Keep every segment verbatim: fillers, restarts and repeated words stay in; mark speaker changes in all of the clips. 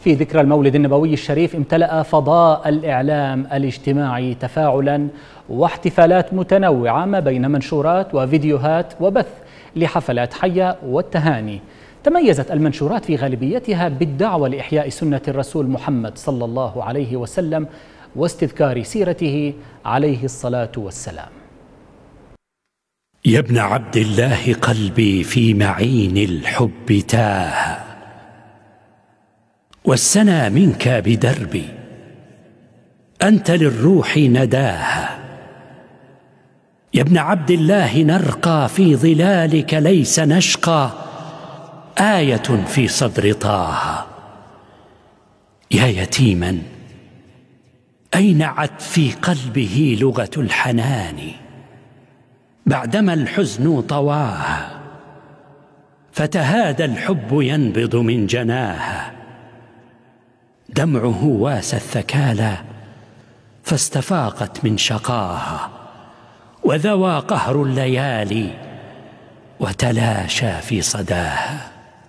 Speaker 1: في ذكرى المولد النبوي الشريف امتلأ فضاء الإعلام الاجتماعي تفاعلا واحتفالات متنوعة ما بين منشورات وفيديوهات وبث لحفلات حية والتهاني. تميزت المنشورات في غالبيتها بالدعوة لإحياء سنة الرسول محمد صلى الله عليه وسلم واستذكار سيرته عليه الصلاة والسلام.
Speaker 2: يا ابن عبد الله قلبي في معين الحب تاه، والسنا منك بدربي، أنت للروح نداها. يا ابن عبد الله نرقى في ظلالك ليس نشقى، آية في صدر طه. يا يتيما أينعت في قلبه لغة الحنان، بعدما الحزن طواها، فتهادى الحب ينبض من جناها. دمعه واس الثكالى فاستفاقت من شقاها، وذوى قهر الليالي وتلاشى في صداها.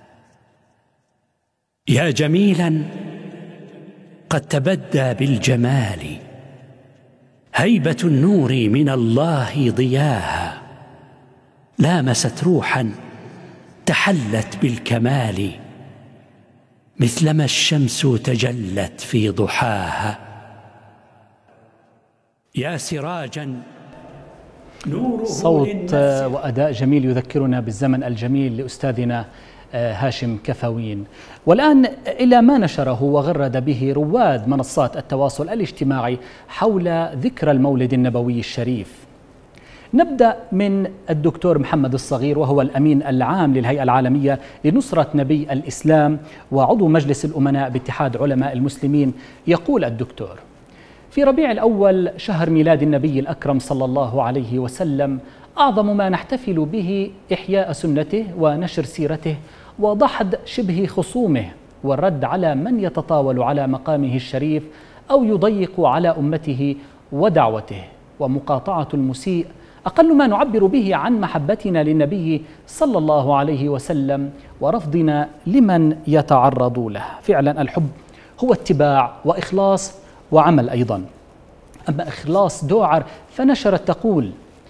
Speaker 2: يا جميلا قد تبدى بالجمال، هيبة النور من الله ضياها، لامست روحا تحلت بالكمال، مثلما الشمس تجلت في ضحاها. يا سراجا نوره
Speaker 1: صوت وأداء جميل يذكرنا بالزمن الجميل لأستاذنا هاشم كفوين. والآن إلى ما نشره وغرد به رواد منصات التواصل الاجتماعي حول ذكرى المولد النبوي الشريف. نبدأ من الدكتور محمد الصغير، وهو الأمين العام للهيئة العالمية لنصرة نبي الإسلام وعضو مجلس الأمناء باتحاد علماء المسلمين. يقول الدكتور: في ربيع الأول شهر ميلاد النبي الأكرم صلى الله عليه وسلم، أعظم ما نحتفل به إحياء سنته ونشر سيرته وضحد شبه خصومه والرد على من يتطاول على مقامه الشريف أو يضيق على أمته ودعوته، ومقاطعة المسيء أقل ما نعبر به عن محبتنا للنبي صلى الله عليه وسلم ورفضنا لمن يتعرض له. فعلا الحب هو اتباع وإخلاص وعمل أيضا. أما إخلاص دوعر فنشرت تقول: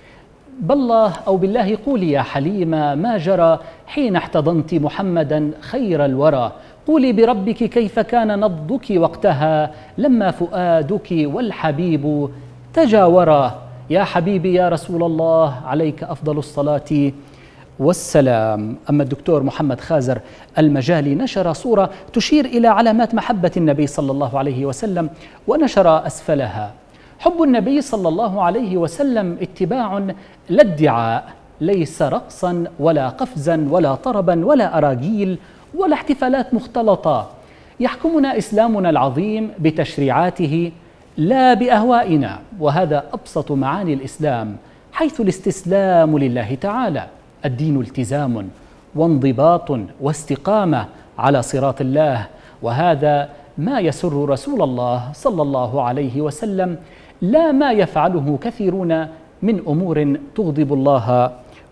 Speaker 1: بالله أو بالله قولي يا حليمة ما جرى حين احتضنت محمدا خير الورى، قولي بربك كيف كان نبضك وقتها لما فؤادك والحبيب تجاورا، يا حبيبي يا رسول الله عليك أفضل الصلاة والسلام. أما الدكتور محمد خازر المجالي نشر صورة تشير إلى علامات محبة النبي صلى الله عليه وسلم ونشر أسفلها: حب النبي صلى الله عليه وسلم اتباع لا ادعاء، ليس رقصا ولا قفزا ولا طربا ولا أراجيل ولا احتفالات مختلطة. يحكمنا إسلامنا العظيم بتشريعاته لا بأهوائنا، وهذا أبسط معاني الإسلام، حيث الاستسلام لله تعالى. الدين التزام وانضباط واستقامة على صراط الله، وهذا ما يسر رسول الله صلى الله عليه وسلم، لا ما يفعله كثيرون من أمور تغضب الله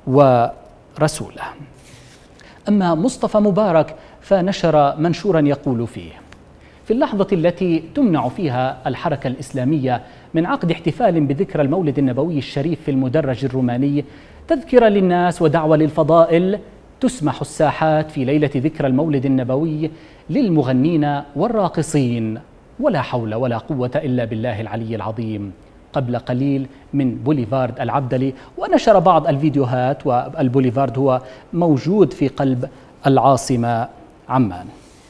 Speaker 1: ورسوله. أما مصطفى مبارك فنشر منشورا يقول فيه: في اللحظة التي تمنع فيها الحركة الإسلامية من عقد احتفال بذكرى المولد النبوي الشريف في المدرج الروماني تذكرة للناس ودعوة للفضائل، تسمح الساحات في ليلة ذكرى المولد النبوي للمغنين والراقصين، ولا حول ولا قوة إلا بالله العلي العظيم. قبل قليل من بوليفارد العبدلي، ونشر بعض الفيديوهات، والبوليفارد هو موجود في قلب العاصمة عمان.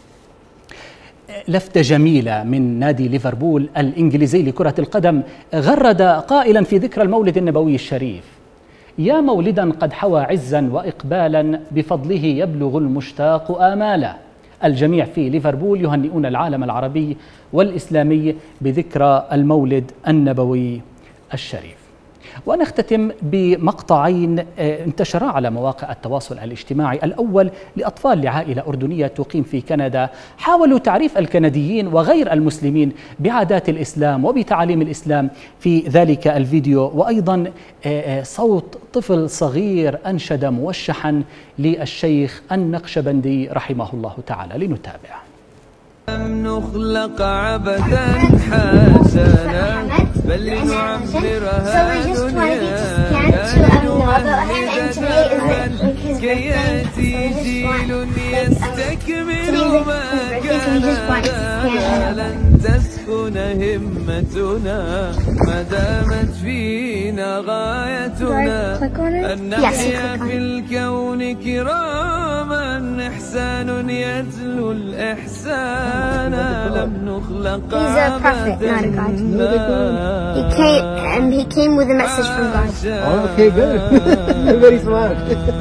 Speaker 1: لفتة جميلة من نادي ليفربول الإنجليزي لكرة القدم غرد قائلا في ذكرى المولد النبوي الشريف: يا مولدا قد حوى عزا وإقبالا، بفضله يبلغ المشتاق آمالا. الجميع في ليفربول يهنئون العالم العربي والإسلامي بذكرى المولد النبوي الشريف. ونختتم بمقطعين انتشرا على مواقع التواصل الاجتماعي. الأول لأطفال لعائلة أردنية تقيم في كندا، حاولوا تعريف الكنديين وغير المسلمين بعادات الإسلام وبتعاليم الإسلام في ذلك الفيديو، وأيضا صوت طفل صغير أنشد موشحا للشيخ النقشبندي رحمه الله تعالى. لنتابع.
Speaker 3: نخلق عبثا حسنا بل لنعمرها دنيانا لنمهد دربا كي يأتي جيل يستكمل ما كان لن تسكن همتنا ما دامت فينا غايتنا أن نحيا في الكون كراما إحسان يتلو الإحسان لم نخلق عبثا
Speaker 4: He came, and he came with a message from God.
Speaker 5: Oh, okay, good. Very smart.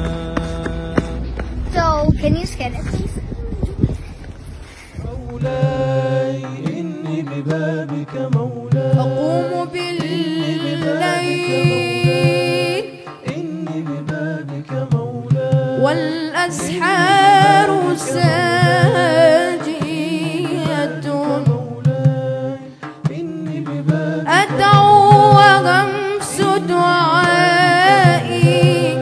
Speaker 4: So, can you scan it, please?
Speaker 3: مولاي إني ببابك مولاي
Speaker 6: أقوم بالليل
Speaker 3: إني ببابك مولاي
Speaker 6: والأسحار ساجية أدعو وغمس دعائي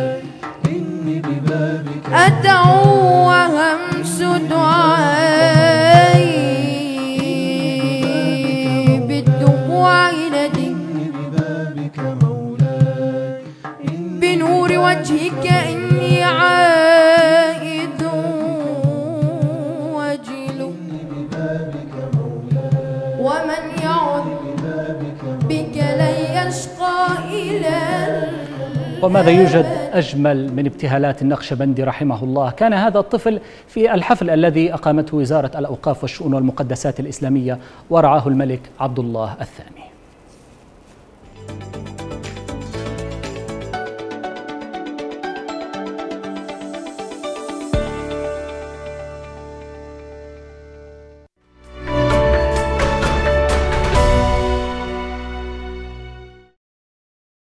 Speaker 6: أدعو وغمس دعائي بالدموع ندي بنور وجهك إني عائد وجل ومن يعد بك لن يشقى إلى.
Speaker 1: وماذا يوجد أجمل من ابتهالات النقشبندي رحمه الله؟ كان هذا الطفل في الحفل الذي أقامته وزارة الأوقاف والشؤون والمقدسات الإسلامية ورعاه الملك عبد الله الثاني.